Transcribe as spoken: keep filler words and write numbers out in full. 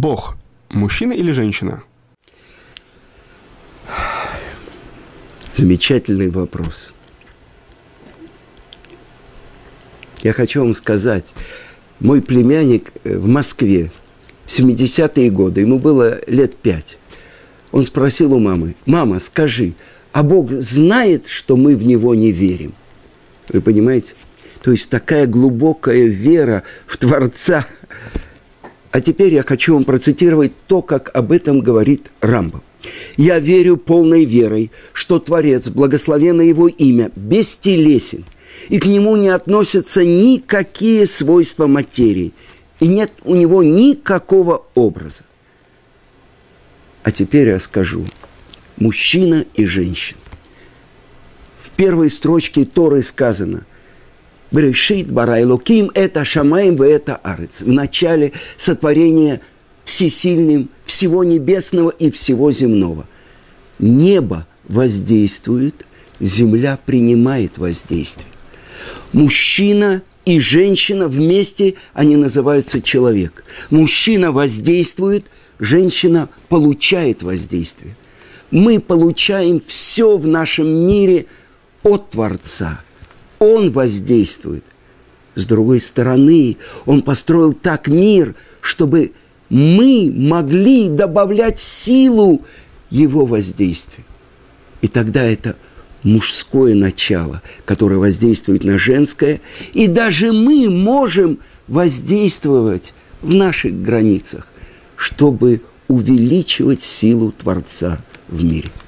Бог – мужчина или женщина? Замечательный вопрос. Я хочу вам сказать, мой племянник в Москве в семидесятые годы, ему было лет пять, он спросил у мамы: «Мама, скажи, а Бог знает, что мы в Него не верим?» Вы понимаете? То есть такая глубокая вера в Творца. А теперь я хочу вам процитировать то, как об этом говорит Рамбам. «Я верю полной верой, что Творец, благословенно Его имя, бестелесен, и к Нему не относятся никакие свойства материи, и нет у Него никакого образа». А теперь я скажу: мужчина и женщина. В первой строчке Торы сказано: «Берешит бара Элоким это шамаим ве это арец». В начале сотворения всесильным всего небесного и всего земного. Небо воздействует, земля принимает воздействие. Мужчина и женщина вместе, они называются человек. Мужчина воздействует, женщина получает воздействие. Мы получаем все в нашем мире от Творца. Он воздействует. С другой стороны, Он построил так мир, чтобы мы могли добавлять силу Его воздействию. И тогда это мужское начало, которое воздействует на женское, и даже мы можем воздействовать в наших границах, чтобы увеличивать силу Творца в мире.